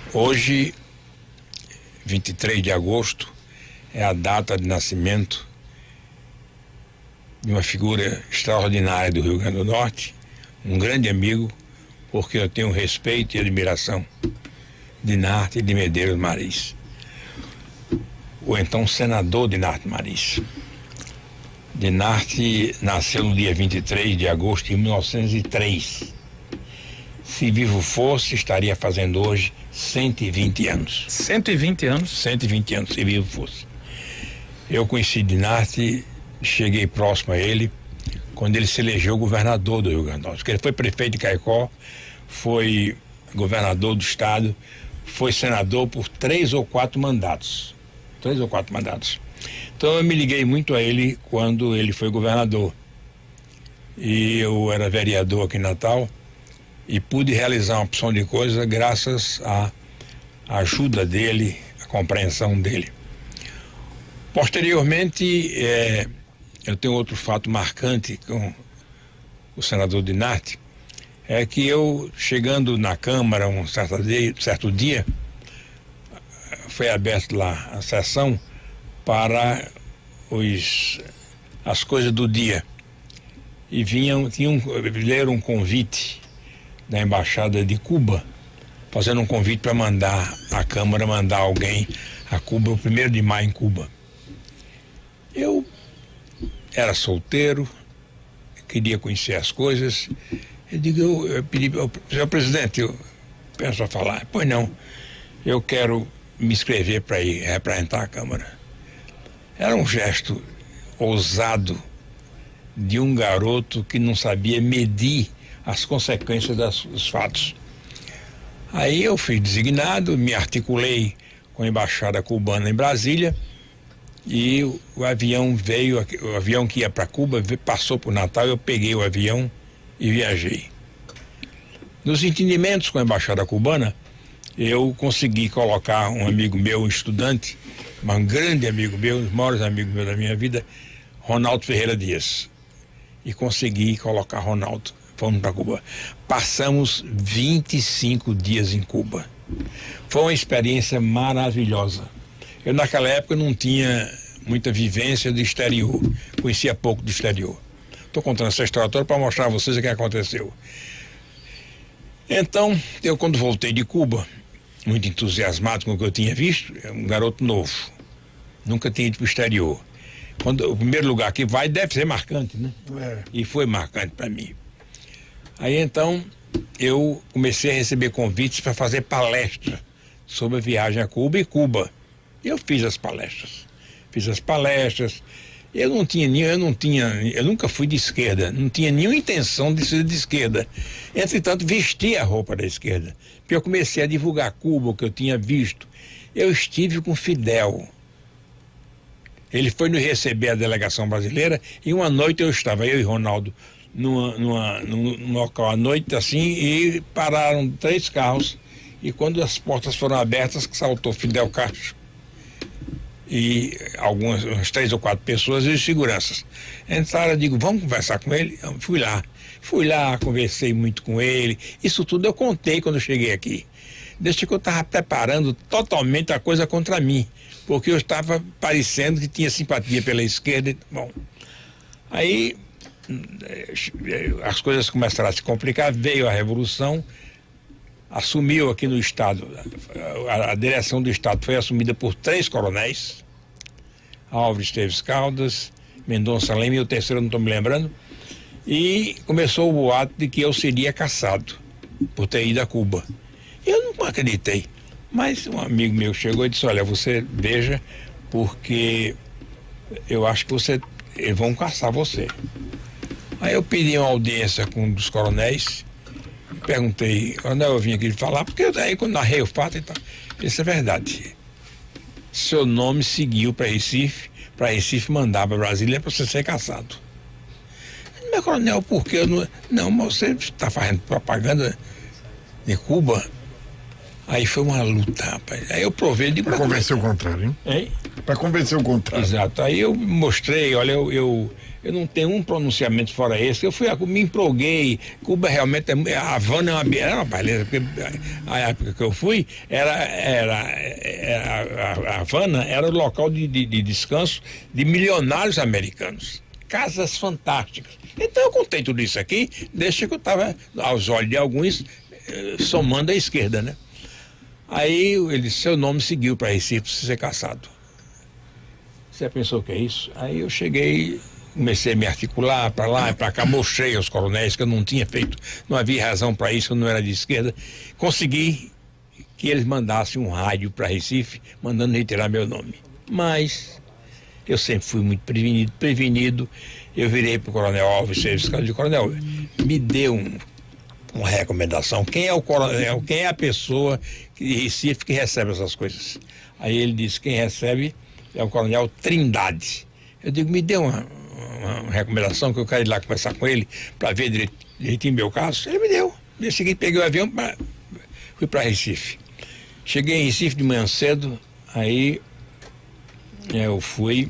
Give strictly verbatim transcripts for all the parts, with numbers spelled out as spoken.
Hoje, vinte e três de agosto, é a data de nascimento de uma figura extraordinária do Rio Grande do Norte, um grande amigo, porque eu tenho respeito e admiração de Dinarte de Medeiros Maris, o então senador Dinarte Maris. Dinarte nasceu no dia vinte e três de agosto de mil novecentos e três. Se vivo fosse, estaria fazendo hoje cento e vinte anos. cento e vinte anos? cento e vinte anos, se vivo fosse. Eu conheci Dinarte, cheguei próximo a ele quando ele se elegeu governador do Rio Grande do Norte, porque ele foi prefeito de Caicó, foi governador do estado, foi senador por três ou quatro mandatos. Três ou quatro mandatos. Então eu me liguei muito a ele quando ele foi governador. E eu era vereador aqui em Natal e pude realizar uma opção de coisas graças à ajuda dele, à compreensão dele. Posteriormente, é, eu tenho outro fato marcante com o senador Dinarte, é que eu, chegando na Câmara um certo dia, certo dia foi aberto lá a sessão para os, as coisas do dia. E vinham, tinham, leram um convite da Embaixada de Cuba, fazendo um convite para mandar a Câmara mandar alguém a Cuba, o primeiro de maio em Cuba. Eu era solteiro, queria conhecer as coisas. Eu digo, eu, eu pedi, eu, senhor presidente, eu peço a falar. Pois não, eu quero me inscrever para ir representar a Câmara. Era um gesto ousado de um garoto que não sabia medir as consequências das, dos fatos. Aí eu fui designado, me articulei com a Embaixada Cubana em Brasília e o, o avião veio, o avião que ia para Cuba passou por Natal, eu peguei o avião e viajei. Nos entendimentos com a Embaixada Cubana, eu consegui colocar um amigo meu, um estudante, um grande amigo meu, um dos maiores amigos meus da minha vida, Ronaldo Ferreira Dias. E consegui colocar Ronaldo. Fomos para Cuba. Passamos vinte e cinco dias em Cuba. Foi uma experiência maravilhosa. Eu naquela época não tinha muita vivência do exterior, conhecia pouco do exterior. Estou contando essa história toda para mostrar a vocês o que aconteceu. Então, eu quando voltei de Cuba, muito entusiasmado com o que eu tinha visto, um garoto novo, nunca tinha ido para o exterior. Quando, o primeiro lugar que vai deve ser marcante, né? É. E foi marcante para mim. Aí então, eu comecei a receber convites para fazer palestra sobre a viagem a Cuba e Cuba. Eu fiz as palestras. Fiz as palestras. Eu não tinha nenhum, eu não tinha, eu nunca fui de esquerda, não tinha nenhuma intenção de ser de esquerda. Entretanto, vesti a roupa da esquerda. Porque eu comecei a divulgar Cuba, o que eu tinha visto. Eu estive com Fidel. Ele foi nos receber a delegação brasileira e uma noite eu estava, eu e Ronaldo, numa, numa, num local à noite assim, e pararam três carros e quando as portas foram abertas, saltou Fidel Castro e algumas, umas três ou quatro pessoas e os seguranças. Entraram, eu digo, vamos conversar com ele? Eu fui lá. Fui lá, conversei muito com ele. Isso tudo eu contei quando eu cheguei aqui. Desde que eu estava preparando totalmente a coisa contra mim, porque eu estava parecendo que tinha simpatia pela esquerda. Bom, aí as coisas começaram a se complicar, veio a Revolução, assumiu aqui no Estado, a, a direção do Estado foi assumida por três coronéis, Álvares Esteves Caldas, Mendonça Leme e o terceiro não estou me lembrando, e começou o boato de que eu seria cassado por ter ido a Cuba. Eu não acreditei, mas um amigo meu chegou e disse, olha, você veja, porque eu acho que você, eles vão caçar você. Aí eu pedi uma audiência com um dos coronéis, perguntei, onde eu vim aqui falar, porque daí quando narrei o fato, então, isso é verdade. Seu nome seguiu para Recife, para Recife mandar para Brasília para você ser caçado. Meu coronel, por que eu não... Não, mas você está fazendo propaganda de Cuba? Aí foi uma luta, rapaz. Aí eu provei de Para convencer o contrário, hein? Hein? Para convencer o contrário. Exato. Aí eu mostrei, olha, eu, eu, eu não tenho um pronunciamento fora esse. Eu fui, me empolguei. Cuba realmente, é, a Havana é uma, era uma beleza, porque a época que eu fui, era, era, era a Havana era o local de, de, de descanso de milionários americanos. Casas fantásticas. Então eu contei tudo isso aqui, desde que eu estava, aos olhos de alguns, somando à esquerda, né? Aí ele disse, seu nome seguiu para Recife, para ser caçado. Você pensou que é isso? Aí eu cheguei, comecei a me articular para lá e para cá, mostrei aos coronéis que eu não tinha feito, não havia razão para isso, eu não era de esquerda. Consegui que eles mandassem um rádio para Recife, mandando retirar meu nome. Mas eu sempre fui muito prevenido, prevenido. Eu virei para o Coronel Alves, serviço de Coronel, me deu um, uma recomendação. Quem é o coronel, quem é a pessoa de Recife que recebe essas coisas? Aí ele disse, quem recebe é o Coronel Trindade. Eu digo, me dê uma, uma, uma recomendação que eu quero ir lá conversar com ele para ver direito, direitinho meu caso. Ele me deu. No dia seguinte peguei o avião, pra, fui para Recife. Cheguei em Recife de manhã cedo, aí eu fui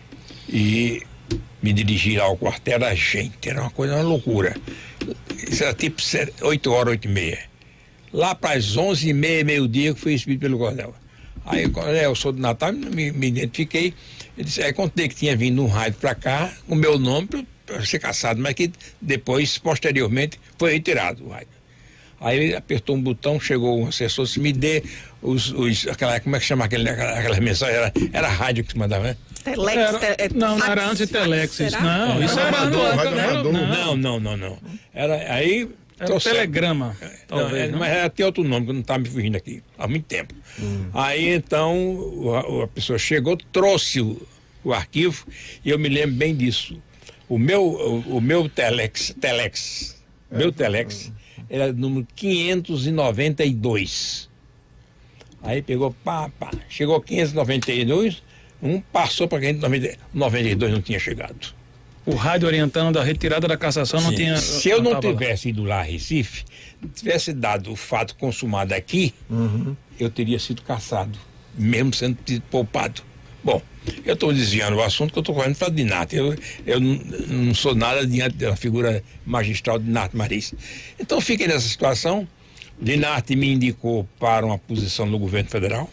e me dirigi lá ao quartel da gente. Era uma coisa, uma loucura. Isso era tipo oito horas, oito e meia. Lá para as onze e meia, meio-dia, que fui recebido pelo coronel. Aí o coronel, eu sou do Natal, me, me identifiquei. Ele disse, aí contei que tinha vindo um rádio para cá, com o meu nome, para ser caçado, mas que depois, posteriormente, foi retirado o rádio. Aí ele apertou um botão, chegou um assessor, disse, me dê os, os aquela, como é que chama aquele, aquela, aquela mensagem, era, era rádio que se mandava, né? Telex, era, te, é, não, não fax, era anti-telex, isso não, É, isso é amador, não, amador. Não, não, não, não. Era, aí... Era um telegrama, talvez, não, mas tem outro nome que não está me fugindo aqui há muito tempo. Hum. Aí então a, a pessoa chegou, trouxe o, o arquivo e eu me lembro bem disso. O meu, o, o meu telex, telex, é. meu telex era número quinhentos e noventa e dois. Aí pegou, pá, pá, chegou quinhentos e noventa e dois, um passou para quinhentos e noventa e dois, não tinha chegado. O rádio orientando da retirada da cassação não Sim. tinha... Se eu não tivesse ido lá a Recife, tivesse dado o fato consumado aqui, uhum. eu teria sido caçado, mesmo sendo poupado. Bom, eu estou desviando o assunto que eu estou correndo para Dinarte. Eu, eu não, não sou nada diante da figura magistral de Dinarte Marins. Então fiquei nessa situação. Dinarte me indicou para uma posição no governo federal.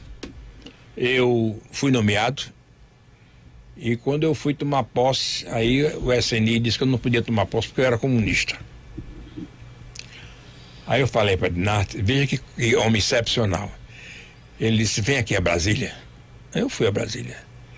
Eu fui nomeado. E quando eu fui tomar posse, aí o S N I disse que eu não podia tomar posse porque eu era comunista. Aí eu falei para Dinarte, veja que, que homem excepcional. Ele disse, vem aqui a Brasília. Aí eu fui a Brasília.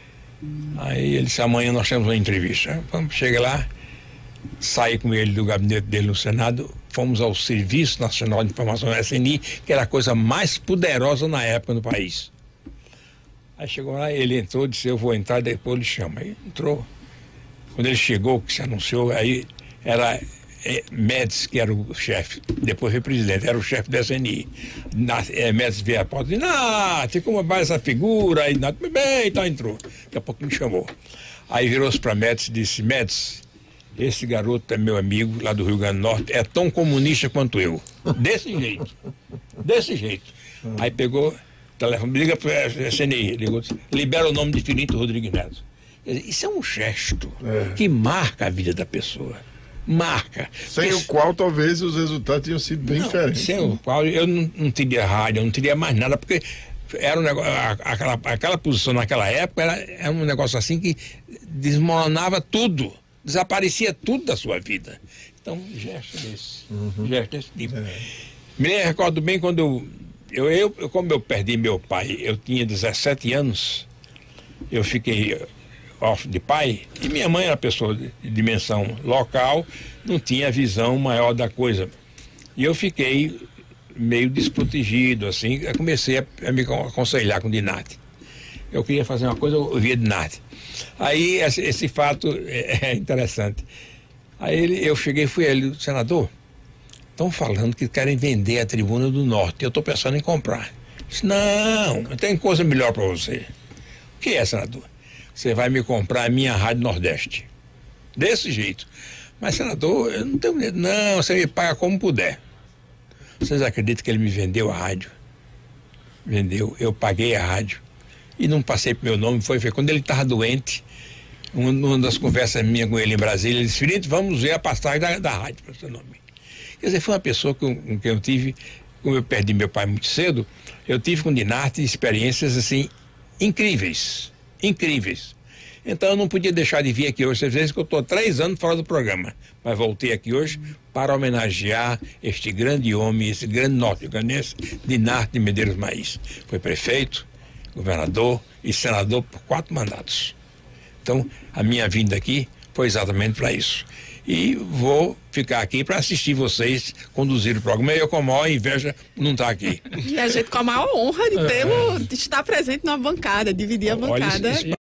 Aí ele disse, amanhã nós temos uma entrevista. Vamos, cheguei lá, saí com ele do gabinete dele no Senado, fomos ao Serviço Nacional de Informação, S N I, que era a coisa mais poderosa na época no país. Aí chegou lá, ele entrou, disse, eu vou entrar, depois ele chama. Aí entrou. Quando ele chegou, que se anunciou, aí era é, Médici, que era o chefe, depois foi presidente, era o chefe da S N I. Na, é, Médici veio a porta e disse, ah, tem como vai essa figura, aí, na, bem, então entrou. Daqui a pouco me chamou. Aí virou-se para Médici e disse, Médici, esse garoto é meu amigo, lá do Rio Grande do Norte, é tão comunista quanto eu. Desse jeito. Desse jeito. Aí pegou... telefone, liga para a S N I, ligou, libera o nome de Filinto Rodrigues Neto. Isso é um gesto é. que marca a vida da pessoa. Marca. Sem Isso, o qual talvez os resultados tenham sido bem não, diferentes. Sem o qual eu não, não teria rádio, eu não teria mais nada, porque era um negócio, aquela, aquela posição naquela época era, era um negócio assim que desmoronava tudo, desaparecia tudo da sua vida. Então, gesto desse, uhum. gesto desse tipo. É. Me recordo bem quando eu Eu, eu, como eu perdi meu pai, eu tinha dezessete anos, eu fiquei órfão de pai, e minha mãe era pessoa de, de dimensão local, não tinha visão maior da coisa. E eu fiquei meio desprotegido, assim, eu comecei a, a me aconselhar com Dinarte. Eu queria fazer uma coisa, eu via Dinarte. Aí esse, esse fato é, é interessante. Aí ele, eu cheguei e fui ele, senador, estão falando que querem vender a Tribuna do Norte. Eu estou pensando em comprar. Disse, não, tem coisa melhor para você. O que é, senador? Você vai me comprar a minha Rádio Nordeste. Desse jeito. Mas, senador, eu não tenho medo. Não, você me paga como puder. Vocês acreditam que ele me vendeu a rádio? Vendeu. Eu paguei a rádio e não passei pro meu nome. Foi, foi quando ele estava doente, uma, uma das conversas minhas com ele em Brasília, ele disse: Firito, vamos ver a passagem da, da rádio para o seu nome. Quer dizer, foi uma pessoa com, com quem eu tive, como eu perdi meu pai muito cedo, eu tive com o Dinarte experiências assim incríveis, incríveis. Então eu não podia deixar de vir aqui hoje. Vocês veem que eu estou três anos fora do programa, mas voltei aqui hoje para homenagear este grande homem, esse grande norte-granense, Dinarte de Medeiros Maís. Foi prefeito, governador e senador por quatro mandatos. Então a minha vinda aqui foi exatamente para isso. E vou ficar aqui para assistir vocês conduzir o programa. Eu com a maior inveja não estar aqui. E a gente com a maior honra de, ter, de estar presente na bancada, dividir a Olha, bancada. isso, isso